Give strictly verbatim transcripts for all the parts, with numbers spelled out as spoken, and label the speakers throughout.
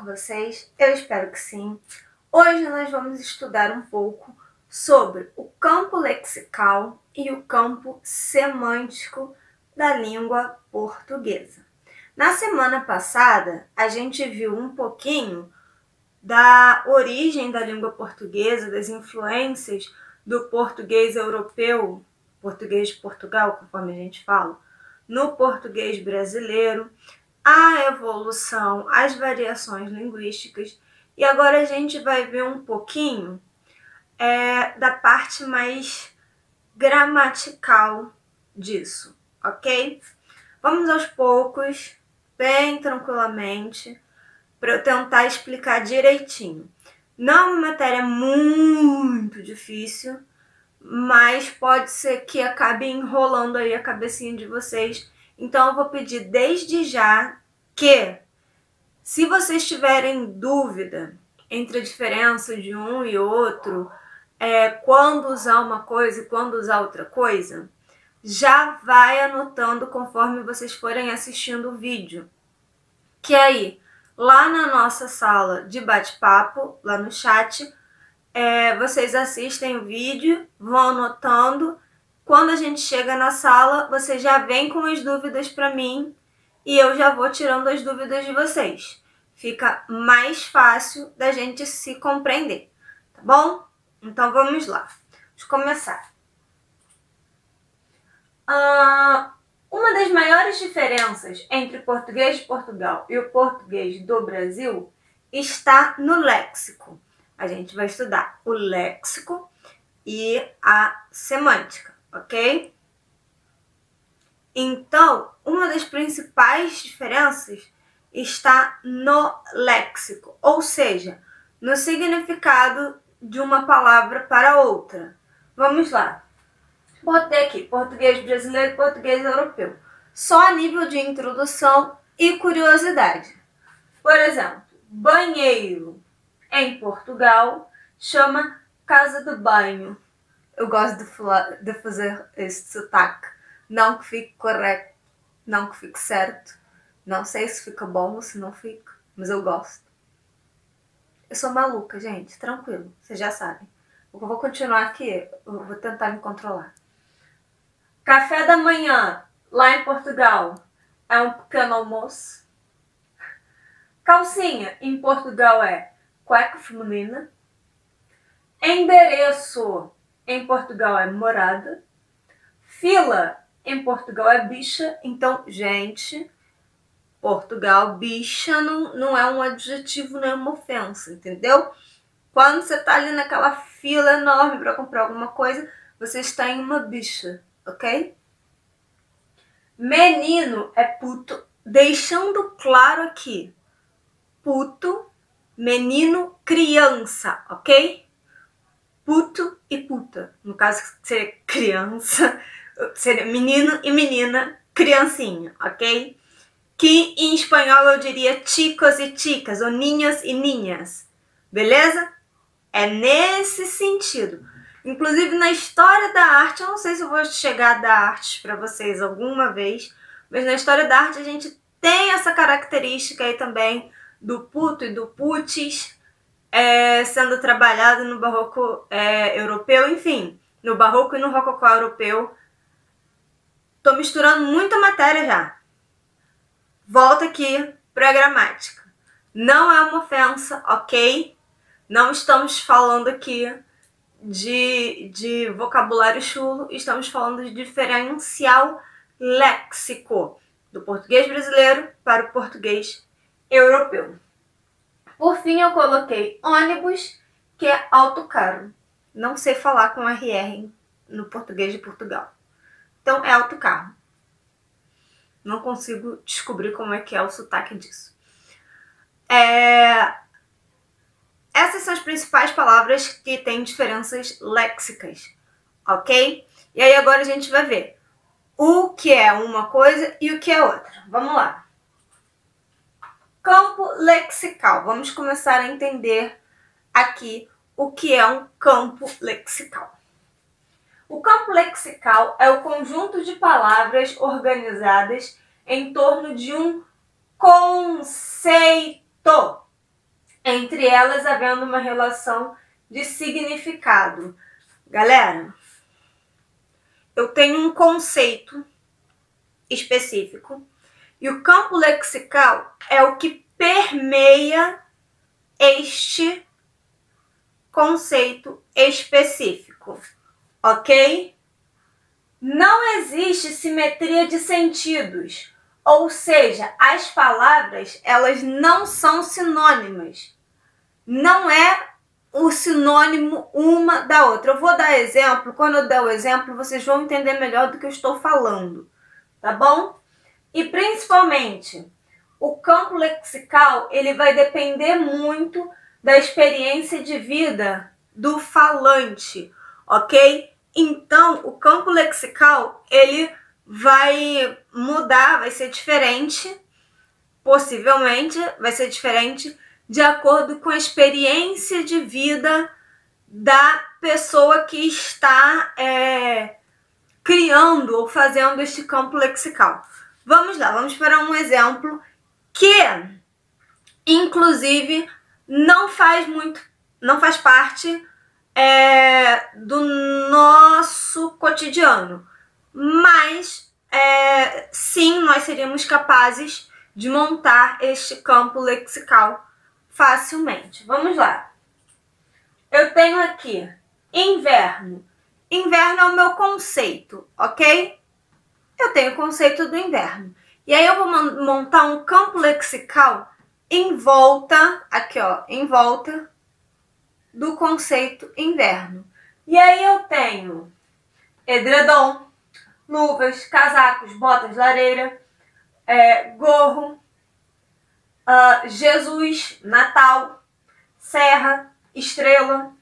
Speaker 1: vocês? Eu espero que sim. Hoje nós vamos estudar um pouco sobre o campo lexical e o campo semântico da língua portuguesa. Na semana passada, a gente viu um pouquinho da origem da língua portuguesa, das influências do português europeu, português de Portugal, conforme a gente fala, no português brasileiro, a evolução, as variações linguísticas, e agora a gente vai ver um pouquinho é, da parte mais gramatical disso, ok? Vamos aos poucos, bem tranquilamente, para eu tentar explicar direitinho. Não é uma matéria muito difícil, mas pode ser que acabe enrolando aí a cabecinha de vocês. Então eu vou pedir desde já que, se vocês tiverem dúvida entre a diferença de um e outro, é, quando usar uma coisa e quando usar outra coisa, já vai anotando conforme vocês forem assistindo o vídeo. Que aí, lá na nossa sala de bate-papo, lá no chat, é, vocês assistem o vídeo, vão anotando. Quando a gente chega na sala, você já vem com as dúvidas para mim e eu já vou tirando as dúvidas de vocês. Fica mais fácil da gente se compreender, tá bom? Então vamos lá. Vamos começar. Ah, uma das maiores diferenças entre o português de Portugal e o português do Brasil está no léxico. A gente vai estudar o léxico e a semântica, ok? Então, uma das principais diferenças está no léxico, ou seja, no significado de uma palavra para outra. Vamos lá. Botei aqui português brasileiro e português europeu, só a nível de introdução e curiosidade. Por exemplo, banheiro em Portugal chama casa de banho. Eu gosto de, falar, de fazer esse sotaque. Não que fique correto, não que fique certo. Não sei se fica bom ou se não fica, mas eu gosto. Eu sou maluca, gente, tranquilo, vocês já sabem. Eu vou continuar aqui, eu vou tentar me controlar. Café da manhã, lá em Portugal, é um pequeno almoço. Calcinha, em Portugal, é cueca feminina. Endereço, em Portugal, é morada. Fila, em Portugal, é bicha. Então, gente, Portugal, bicha não, não é um adjetivo, nem uma ofensa, entendeu? Quando você tá ali naquela fila enorme para comprar alguma coisa, você está em uma bicha, ok? Menino é puto, deixando claro aqui, puto, menino, criança, ok? Puto e puta, no caso seria criança, seria menino e menina, criancinha, ok? Que em espanhol eu diria chicos e chicas, ou ninhos e ninhas, beleza? É nesse sentido. Inclusive na história da arte, eu não sei se eu vou chegar a dar artes para vocês alguma vez, mas na história da arte a gente tem essa característica aí também do puto e do putis, é, sendo trabalhado no barroco é, europeu, enfim, no barroco e no rococó europeu. Tô misturando muita matéria já. Volta aqui para a gramática. Não é uma ofensa, ok? Não estamos falando aqui de, de vocabulário chulo, estamos falando de diferencial léxico do português brasileiro para o português europeu. Por fim, eu coloquei ônibus, que é autocarro. Não sei falar com R R no português de Portugal. Então, é autocarro. Não consigo descobrir como é que é o sotaque disso. É... Essas são as principais palavras que têm diferenças léxicas, ok? E aí agora a gente vai ver o que é uma coisa e o que é outra. Vamos lá. Campo lexical. Vamos começar a entender aqui o que é um campo lexical. O campo lexical é o conjunto de palavras organizadas em torno de um conceito. entre elas havendo uma relação de significado. Galera, eu tenho um conceito específico e o campo lexical é o que permeia este conceito específico, ok? Não existe simetria de sentidos, ou seja, as palavras elas não são sinônimas. Não é o sinônimo uma da outra. Eu vou dar exemplo, quando eu der o exemplo vocês vão entender melhor do que eu estou falando, tá bom? E principalmente, o campo lexical ele vai depender muito da experiência de vida do falante, ok? Então, o campo lexical, ele vai mudar, vai ser diferente, possivelmente vai ser diferente de acordo com a experiência de vida da pessoa que está é, criando ou fazendo este campo lexical. Vamos lá, vamos para um exemplo que, inclusive, não faz muito, não faz parte É, do nosso cotidiano, mas é, sim, nós seríamos capazes de montar este campo lexical facilmente. Vamos lá. Eu tenho aqui inverno. Inverno é o meu conceito, ok? Eu tenho o conceito do inverno. E aí eu vou montar um campo lexical em volta, aqui ó, em volta do conceito inverno. E aí eu tenho edredom, luvas, casacos, botas, lareira, é, gorro, uh, Jesus, Natal, serra, estrela,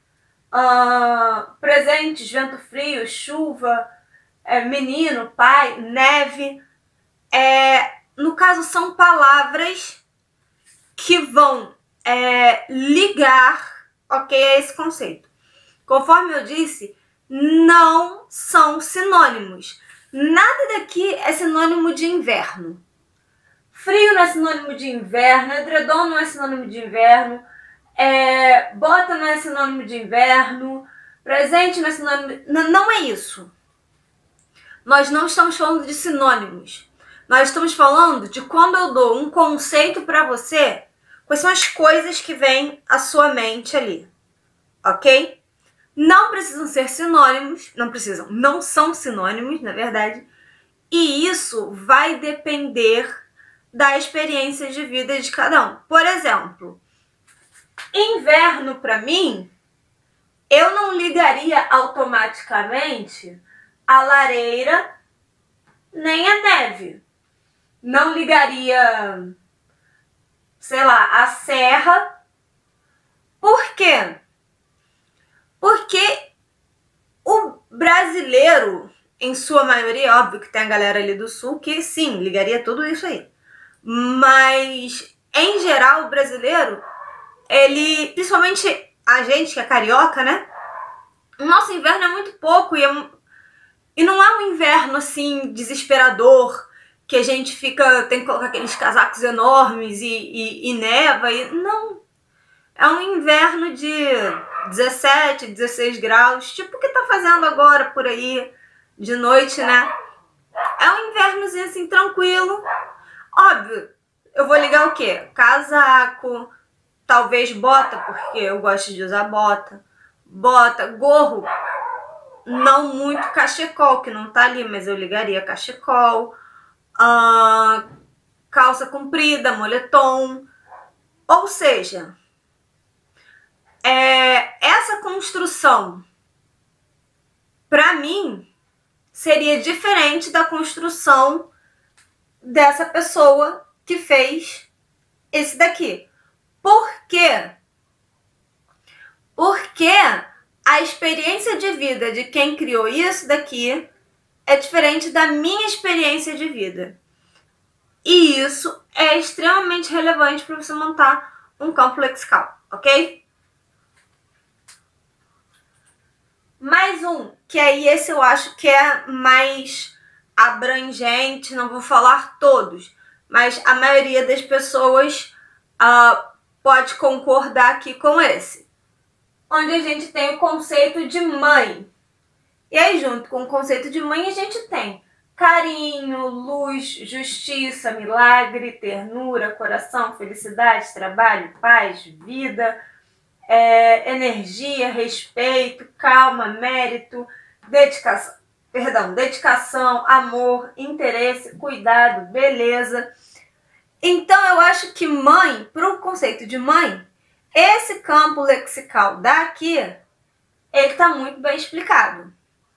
Speaker 1: uh, presentes, vento frio, chuva, é, menino, pai, neve. É, no caso, são palavras que vão é, ligar, ok, a esse conceito. Conforme eu disse, não são sinônimos. Nada daqui é sinônimo de inverno. Frio não é sinônimo de inverno, edredom não é sinônimo de inverno, é, bota não é sinônimo de inverno, presente não é sinônimo... Não, não é isso. Nós não estamos falando de sinônimos. Nós estamos falando de quando eu dou um conceito para você, quais são as coisas que vêm à sua mente ali, ok? Não precisam ser sinônimos, não precisam, não são sinônimos, na verdade, e isso vai depender da experiência de vida de cada um. Por exemplo, inverno para mim, eu não ligaria automaticamente a lareira nem a neve. Não ligaria, sei lá, a serra. Por quê? Porque o brasileiro, em sua maioria, óbvio que tem a galera ali do sul que sim, ligaria tudo isso aí. Mas, em geral, o brasileiro, ele, principalmente a gente que é carioca, né? O nosso inverno é muito pouco e, é, e não é um inverno assim desesperador, que a gente fica, tem que colocar aqueles casacos enormes e, e, e neva. E, não, é um inverno de dezessete, dezesseis graus, tipo o que tá fazendo agora por aí, de noite, né? É um invernozinho assim, tranquilo. Óbvio, eu vou ligar o quê? Casaco, talvez bota, porque eu gosto de usar bota. Bota, gorro, não muito cachecol, que não tá ali, mas eu ligaria cachecol. Uh, calça comprida, moletom. Ou seja, é, essa construção, pra mim, seria diferente da construção dessa pessoa que fez esse daqui. Por quê? Porque a experiência de vida de quem criou isso daqui é diferente da minha experiência de vida. E isso é extremamente relevante para você montar um campo lexical, ok? Mais um, que aí esse eu acho que é mais abrangente, não vou falar todos, mas a maioria das pessoas uh, pode concordar aqui com esse, onde a gente tem o conceito de mãe. E aí, junto com o conceito de mãe, a gente tem carinho, luz, justiça, milagre, ternura, coração, felicidade, trabalho, paz, vida, é, energia, respeito, calma, mérito, dedicação, perdão, dedicação, amor, interesse, cuidado, beleza. Então, eu acho que mãe, para o conceito de mãe, esse campo lexical daqui, ele está muito bem explicado.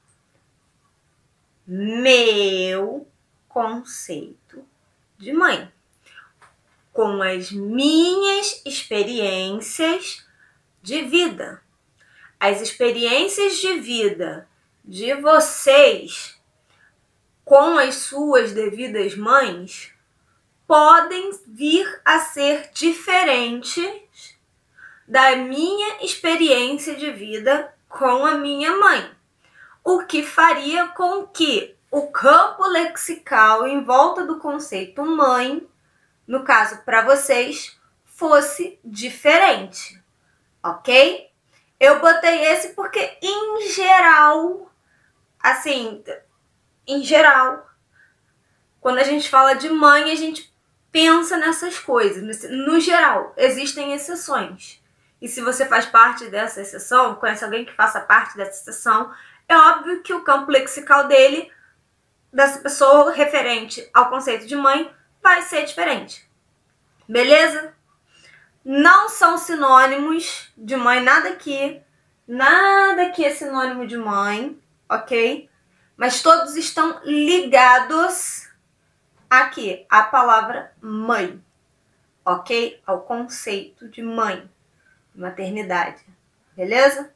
Speaker 1: Meu conceito de mãe, com as minhas experiências de vida. As experiências de vida de vocês com as suas devidas mães podem vir a ser diferentes da minha experiência de vida com a minha mãe. O que faria com que o campo lexical em volta do conceito mãe, no caso para vocês, fosse diferente, ok? Eu botei esse porque, em geral, assim, em geral, quando a gente fala de mãe, a gente pensa nessas coisas. No geral, existem exceções. E se você faz parte dessa exceção, conhece alguém que faça parte dessa exceção, é óbvio que o campo lexical dele, dessa pessoa referente ao conceito de mãe, vai ser diferente. Beleza? Não são sinônimos de mãe, nada aqui. Nada aqui é sinônimo de mãe, ok? Mas todos estão ligados aqui, à palavra mãe, ok? Ao conceito de mãe, maternidade. Beleza?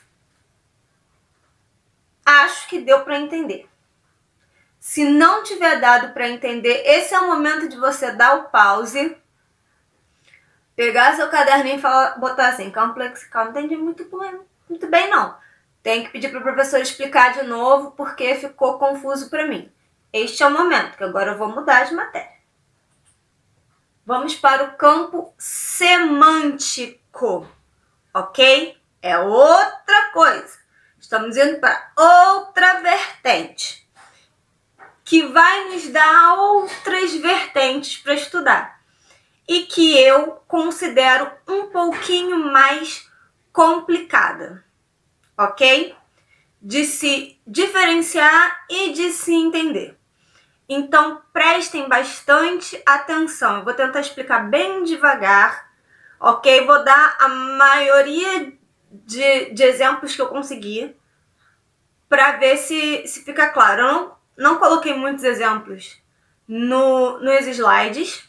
Speaker 1: Acho que deu para entender. Se não tiver dado para entender, esse é o momento de você dar o pause, pegar seu caderninho e falar, botar assim, campo lexical, não entendi muito bem, muito bem não. Tem que pedir para o professor explicar de novo porque ficou confuso para mim. Este é o momento, que agora eu vou mudar de matéria. Vamos para o campo semântico, ok? É outra coisa. Estamos indo para outra vertente, que vai nos dar outras vertentes para estudar e que eu considero um pouquinho mais complicada, ok? De se diferenciar e de se entender. Então, prestem bastante atenção. Eu vou tentar explicar bem devagar, ok? Vou dar a maioria de, de exemplos que eu conseguir para ver se, se fica claro. Eu não, não coloquei muitos exemplos no, nos slides,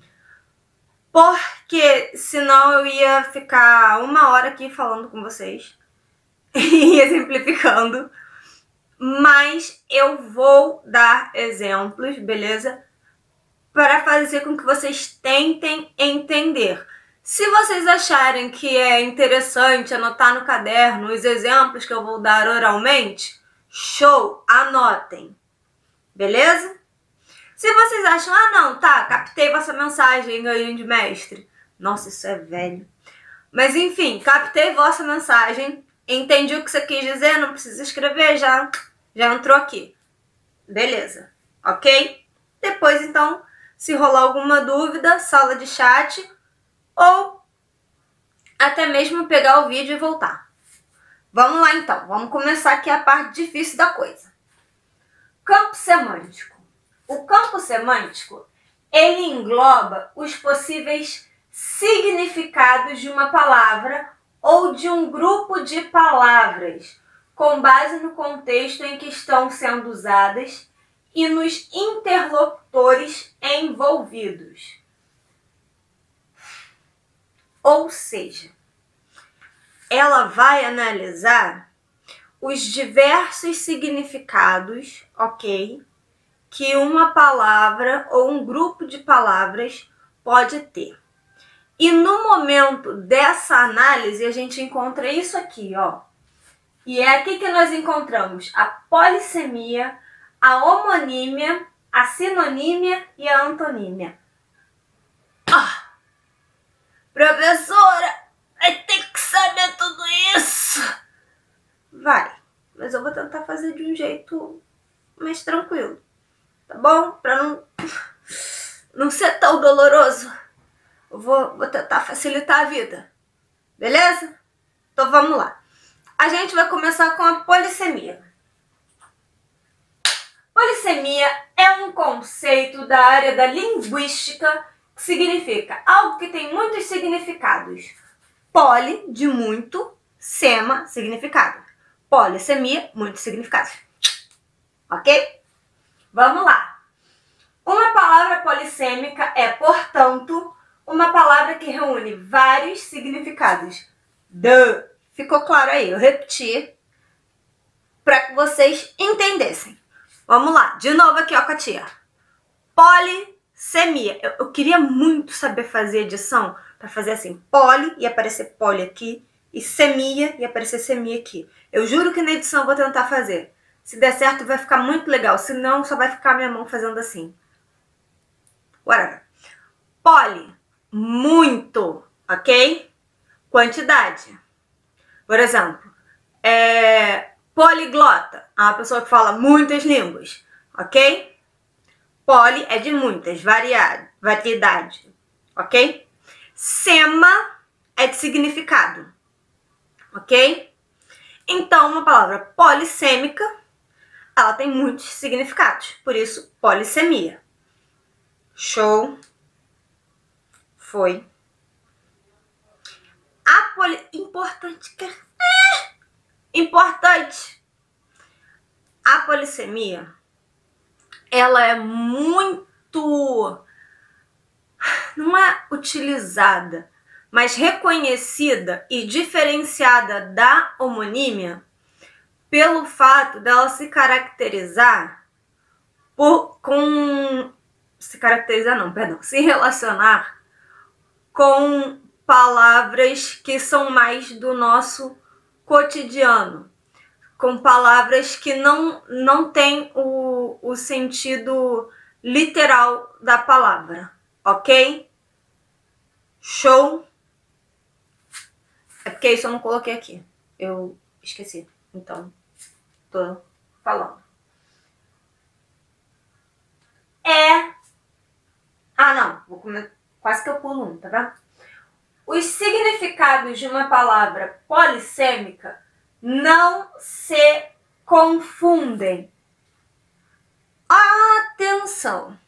Speaker 1: porque senão eu ia ficar uma hora aqui falando com vocês e exemplificando. Mas eu vou dar exemplos, beleza? Para fazer com que vocês tentem entender. Se vocês acharem que é interessante anotar no caderno os exemplos que eu vou dar oralmente, show, anotem, beleza? Se vocês acham, ah não, tá, captei vossa mensagem, grande mestre. Nossa, isso é velho. Mas enfim, captei vossa mensagem, entendi o que você quis dizer, não precisa escrever, já, já entrou aqui. Beleza, ok? Depois, então, se rolar alguma dúvida, sala de chat, ou até mesmo pegar o vídeo e voltar. Vamos lá, então. Vamos começar aqui a parte difícil da coisa. Campo semântico. O campo semântico, ele engloba os possíveis significados de uma palavra ou de um grupo de palavras, com base no contexto em que estão sendo usadas e nos interlocutores envolvidos. Ou seja, ela vai analisar os diversos significados, ok, que uma palavra ou um grupo de palavras pode ter. E no momento dessa análise, a gente encontra isso aqui, ó. E é aqui que nós encontramos a polissemia, a homonímia, a sinonímia e a antonímia. Ah! Para Professora, vai ter que saber tudo isso. Vai, mas eu vou tentar fazer de um jeito mais tranquilo, tá bom? Pra não, não ser tão doloroso. Eu vou, vou tentar facilitar a vida, beleza? Então vamos lá. A gente vai começar com a polissemia. Polissemia é um conceito da área da linguística que significa algo que tem muitos significados. Poli, de muito, sema, significado. Polissemia, muitos significados. Ok? Vamos lá. Uma palavra polissêmica é, portanto, uma palavra que reúne vários significados. Duh. Ficou claro aí? Eu repeti para que vocês entendessem. Vamos lá. De novo aqui, ó, com a tia. Polissemia. Eu, eu queria muito saber fazer edição para fazer assim. Poli e aparecer poli aqui. E semia e aparecer semia aqui. Eu juro que na edição eu vou tentar fazer. Se der certo vai ficar muito legal. Se não, só vai ficar minha mão fazendo assim. Whatever. Poli. Muito. Ok? Quantidade. Por exemplo, é, poliglota, é uma pessoa que fala muitas línguas, ok? Poli é de muitas, variedade, variedade, ok? Sema é de significado, ok? Então, uma palavra polissêmica, ela tem muitos significados, por isso, polissemia. Show. Foi. A poli... Importante que... É. Importante. A polissemia, ela é muito... Não é utilizada, mas reconhecida e diferenciada da homonímia pelo fato dela se caracterizar por... com... Se caracterizar não, perdão. Se relacionar com palavras que são mais do nosso cotidiano, com palavras que não, não têm o, o sentido literal da palavra, ok? Show? É porque isso eu não coloquei aqui, eu esqueci, então tô falando. É... Ah, não, vou comer... quase que eu pulo um, tá vendo? Os significados de uma palavra polissêmica não se confundem. Atenção!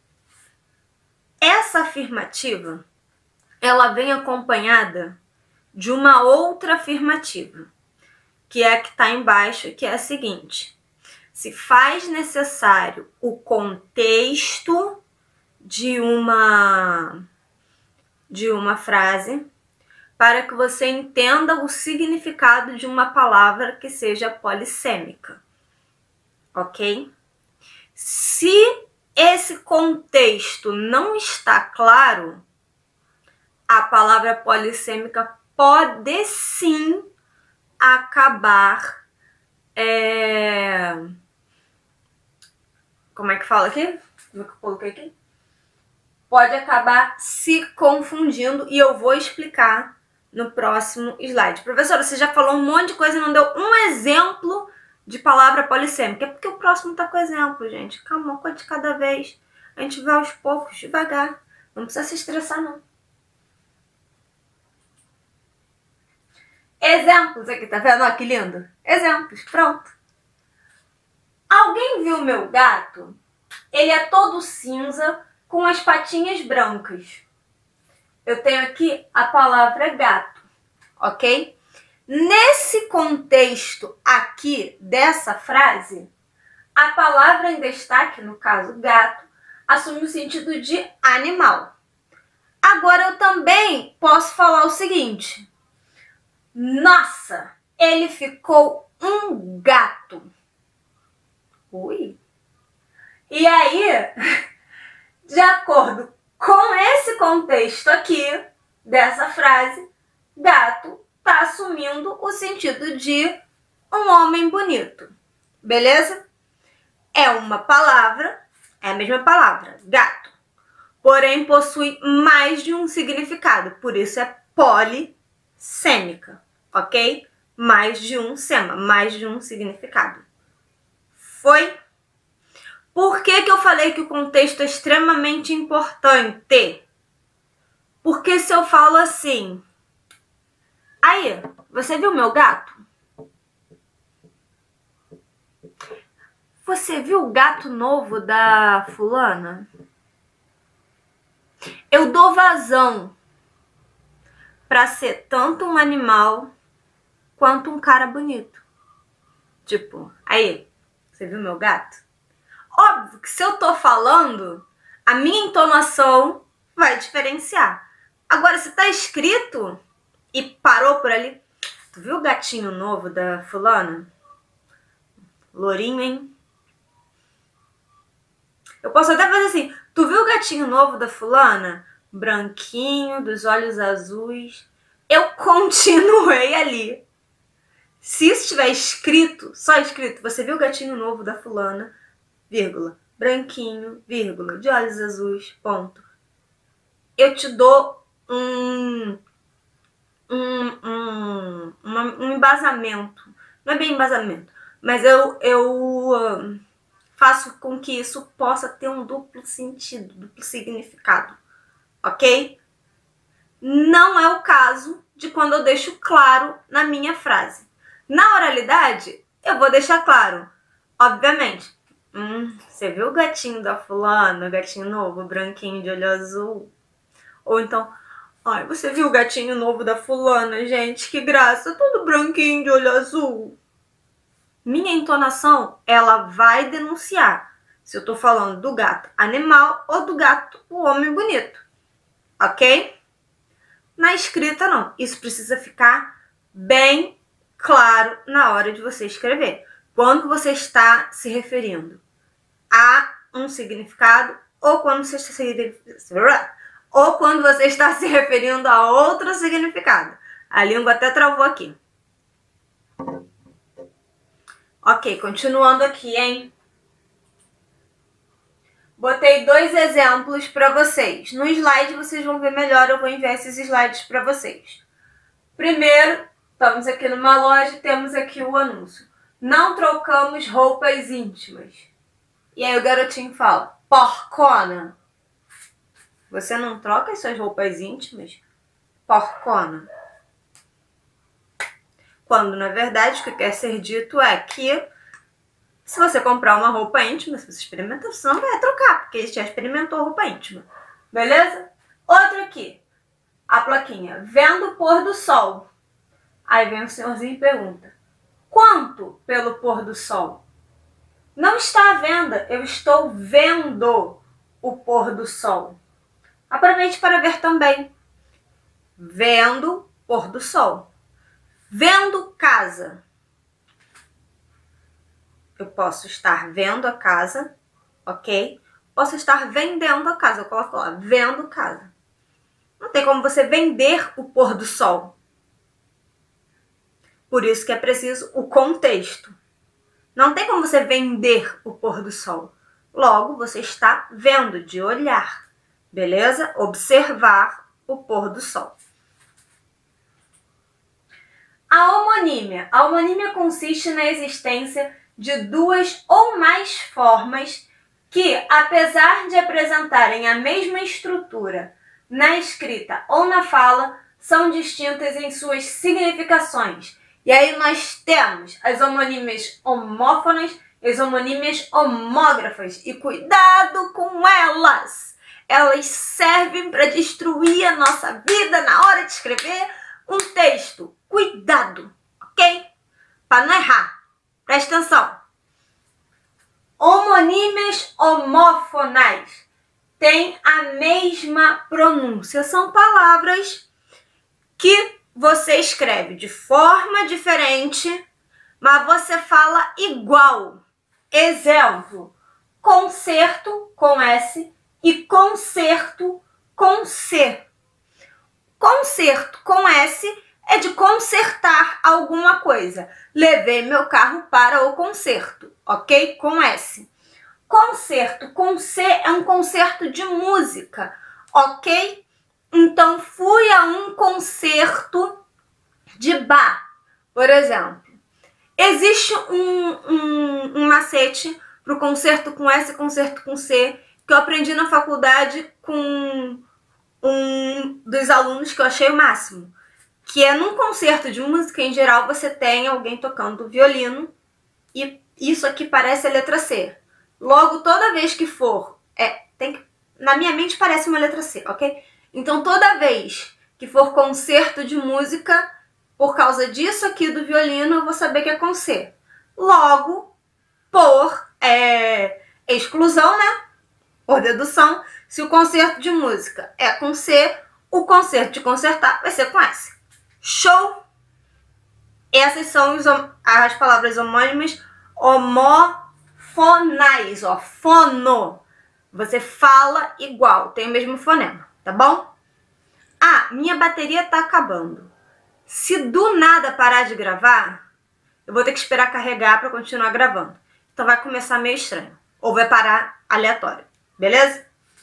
Speaker 1: Essa afirmativa, ela vem acompanhada de uma outra afirmativa, que é a que está embaixo, que é a seguinte. Se faz necessário o contexto de uma... de uma frase para que você entenda o significado de uma palavra que seja polissêmica, ok? Se esse contexto não está claro, a palavra polissêmica pode sim acabar... É... Como é que fala aqui? Como é que eu coloquei aqui? Pode acabar se confundindo e eu vou explicar no próximo slide. Professora, você já falou um monte de coisa e não deu um exemplo de palavra polissêmica. É porque o próximo tá com exemplo, gente. Calma, uma coisa de cada vez. A gente vai aos poucos, devagar. Não precisa se estressar, não. Exemplos aqui, tá vendo? Ó, que lindo. Exemplos, pronto. Alguém viu meu gato? Ele é todo cinza, com as patinhas brancas. Eu tenho aqui a palavra gato, ok? Nesse contexto aqui dessa frase, a palavra em destaque, no caso gato, assume o sentido de animal. Agora eu também posso falar o seguinte: nossa, ele ficou um gato. Ui. E aí, de acordo com esse contexto aqui dessa frase, gato está assumindo o sentido de um homem bonito. Beleza? É uma palavra, é a mesma palavra, gato. porém possui mais de um significado, por isso é polissêmica, ok? Mais de um sema, mais de um significado. Foi? Por que que eu falei que o contexto é extremamente importante? Porque se eu falo assim, aí, você viu meu gato? Você viu o gato novo da fulana? Eu dou vazão para ser tanto um animal quanto um cara bonito. Tipo, aí, você viu meu gato? Óbvio que se eu tô falando, a minha entonação vai diferenciar. Agora, se tá escrito e parou por ali, tu viu o gatinho novo da fulana? Lourinho, hein? Eu posso até fazer assim, tu viu o gatinho novo da fulana? Branquinho, dos olhos azuis. Eu continuei ali. Se isso estiver escrito, só escrito, você viu o gatinho novo da fulana, vírgula, branquinho, vírgula, de olhos azuis, ponto. Eu te dou um, um, um, uma, um embasamento. Não é bem embasamento, mas eu... eu faço com que isso possa ter um duplo sentido, duplo significado, ok? Não é o caso de quando eu deixo claro na minha frase. Na oralidade, eu vou deixar claro, obviamente. Hum, você viu o gatinho da fulana, o gatinho novo, branquinho de olho azul? Ou então, ai, você viu o gatinho novo da fulana, gente? Que graça, todo branquinho de olho azul. Minha entonação, ela vai denunciar se eu tô falando do gato animal ou do gato o homem bonito, ok? Na escrita, não. Isso precisa ficar bem claro na hora de você escrever. Quando você está se referindo a um significado ou quando você está se, ou quando você está se referindo a outro significado. A língua até travou aqui. Ok, continuando aqui, hein? Botei dois exemplos para vocês. No slide vocês vão ver melhor, eu vou enviar esses slides para vocês. Primeiro, estamos aqui numa loja e temos aqui o anúncio. Não trocamos roupas íntimas. E aí o garotinho fala, porcona. Você não troca as suas roupas íntimas? Porcona. Quando, na verdade, o que quer ser dito é que se você comprar uma roupa íntima, se você experimentar, você não vai trocar, porque ele já experimentou roupa íntima. Beleza? Outro aqui. A plaquinha. Vendo o pôr do sol. Aí vem o senhorzinho e pergunta. Quanto pelo pôr do sol? Não está à venda. Eu estou vendo o pôr do sol. Aproveite para ver também. Vendo pôr do sol. Vendo casa. Eu posso estar vendo a casa, ok? Posso estar vendendo a casa. Eu coloco lá, vendo casa. Não tem como você vender o pôr do sol. Por isso que é preciso o contexto. Não tem como você vender o pôr do sol. Logo, você está vendo, de olhar. Beleza? Observar o pôr do sol. A homonímia. A homonímia consiste na existência de duas ou mais formas que, apesar de apresentarem a mesma estrutura na escrita ou na fala, são distintas em suas significações. E aí nós temos as homonímias homófonas e as homonímias homógrafas. E cuidado com elas! Elas servem para destruir a nossa vida na hora de escrever um texto. Cuidado, ok? Para não errar. Presta atenção. Homonímias homófonas têm a mesma pronúncia. São palavras que você escreve de forma diferente, mas você fala igual. Exemplo, concerto com S e concerto com C. Concerto com S é de consertar alguma coisa. Levei meu carro para o concerto, ok? Com S. Concerto com C é um concerto de música, ok? Então, fui a um concerto de Bach, por exemplo. Existe um, um, um macete para o concerto com S e concerto com C que eu aprendi na faculdade com um dos alunos que eu achei o máximo, que é num concerto de música, em geral, você tem alguém tocando violino e isso aqui parece a letra C. Logo, toda vez que for, é, tem que, na minha mente parece uma letra C, ok? Então, toda vez que for concerto de música, por causa disso aqui do violino, eu vou saber que é com C. Logo, por é, exclusão, né? Por dedução, se o concerto de música é com C, o concerto de concertar vai ser com S. Show! Essas são os, as palavras homônimas homofonais, ó, fono. Você fala igual, tem o mesmo fonema, tá bom? Ah, minha bateria tá acabando. Se do nada parar de gravar, eu vou ter que esperar carregar para continuar gravando. Então vai começar meio estranho, ou vai parar aleatório, beleza?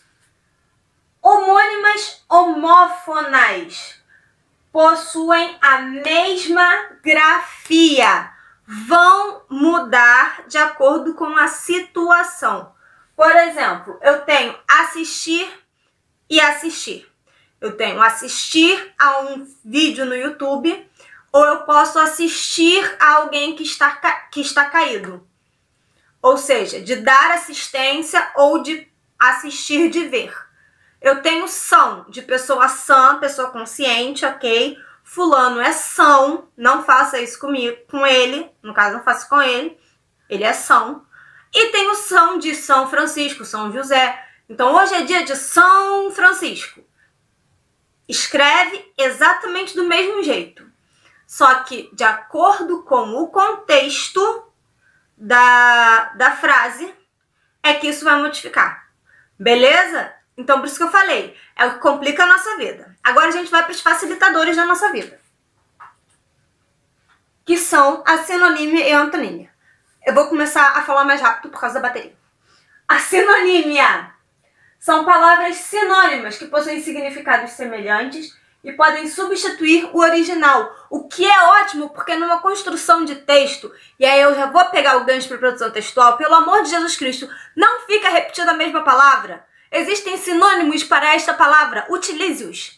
Speaker 1: Homônimas homofonais possuem a mesma grafia, vão mudar de acordo com a situação. Por exemplo, eu tenho assistir e assistir. Eu tenho assistir a um vídeo no YouTube ou eu posso assistir a alguém que está, que está caído. Ou seja, de dar assistência ou de assistir de ver. Eu tenho são, de pessoa sã, pessoa consciente, ok? Fulano é são, não faça isso comigo, com ele, no caso não faça com ele, ele é são. E tem o são de São Francisco, São José. Então hoje é dia de São Francisco. Escreve exatamente do mesmo jeito. Só que de acordo com o contexto da, da frase, é que isso vai modificar. Beleza? Então, por isso que eu falei, é o que complica a nossa vida. Agora a gente vai para os facilitadores da nossa vida, que são a sinonímia e a antonímia. Eu vou começar a falar mais rápido por causa da bateria. A sinonímia são palavras sinônimas que possuem significados semelhantes e podem substituir o original, o que é ótimo, porque numa construção de texto, e aí eu já vou pegar o gancho para produção textual, pelo amor de Jesus Cristo, não fica repetindo a mesma palavra. Existem sinônimos para esta palavra, utilize-os.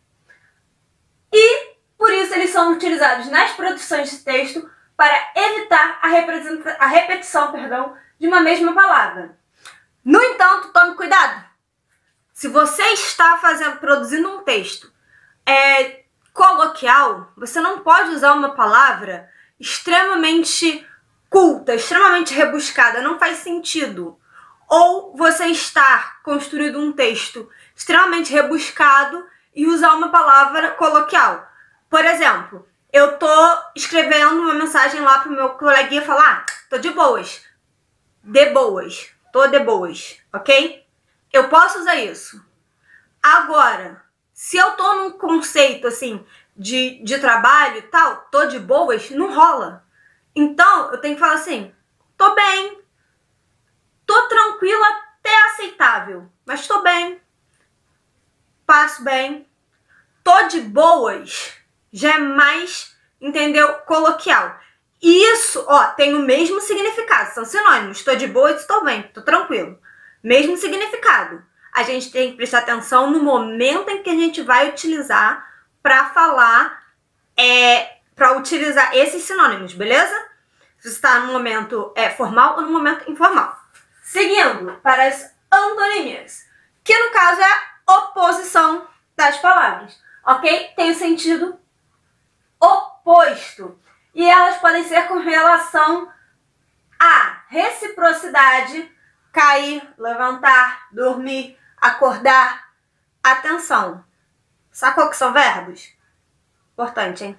Speaker 1: E, por isso, eles são utilizados nas produções de texto para evitar a, a repetição perdão, de uma mesma palavra. No entanto, tome cuidado. Se você está fazendo, produzindo um texto é, coloquial, você não pode usar uma palavra extremamente culta, extremamente rebuscada, não faz sentido. Ou você está construindo um texto extremamente rebuscado e usar uma palavra coloquial. Por exemplo, eu tô escrevendo uma mensagem lá pro meu coleguinha falar, ah, tô de boas, de boas, tô de boas, ok? Eu posso usar isso. Agora, se eu tô num conceito assim de, de trabalho e tal, tô de boas, não rola. Então, eu tenho que falar assim, tô bem. Tô tranquila até aceitável, mas tô bem, passo bem, tô de boas, já é mais, entendeu, coloquial. E isso, ó, tem o mesmo significado, são sinônimos, tô de boas, tô bem, tô tranquilo. Mesmo significado. A gente tem que prestar atenção no momento em que a gente vai utilizar para falar, é, para utilizar esses sinônimos, beleza? Se você está no momento é, formal ou no momento informal. Seguindo para as antonímias, que no caso é a oposição das palavras, ok? Tem o sentido oposto. E elas podem ser com relação a reciprocidade, cair, levantar, dormir, acordar, atenção. Sabe qual que são verbos? Importante, hein?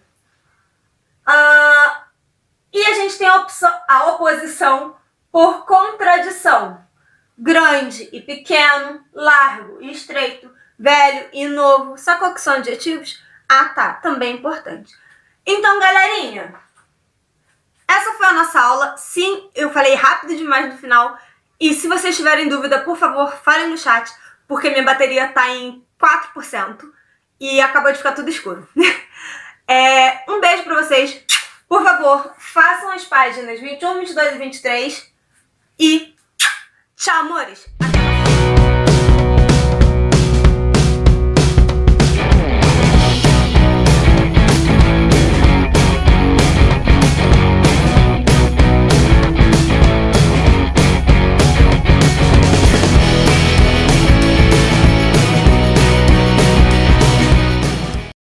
Speaker 1: Ah, e a gente tem a, opção, a oposição por contradição. Grande e pequeno, largo e estreito, velho e novo. Sabe qual que são adjetivos? Ah, tá. Também é importante. Então, galerinha, essa foi a nossa aula. Sim, eu falei rápido demais no final. E se vocês tiverem dúvida, por favor, falem no chat, porque minha bateria tá em quatro por cento e acabou de ficar tudo escuro. É, um beijo pra vocês. Por favor, façam as páginas vinte e um, vinte e dois e vinte e três. E tchau, amores! Até